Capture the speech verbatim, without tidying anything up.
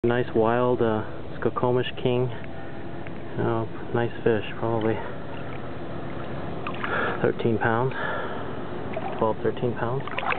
Nice wild uh, Skokomish King. Oh, nice fish, probably thirteen pounds, twelve, thirteen pounds.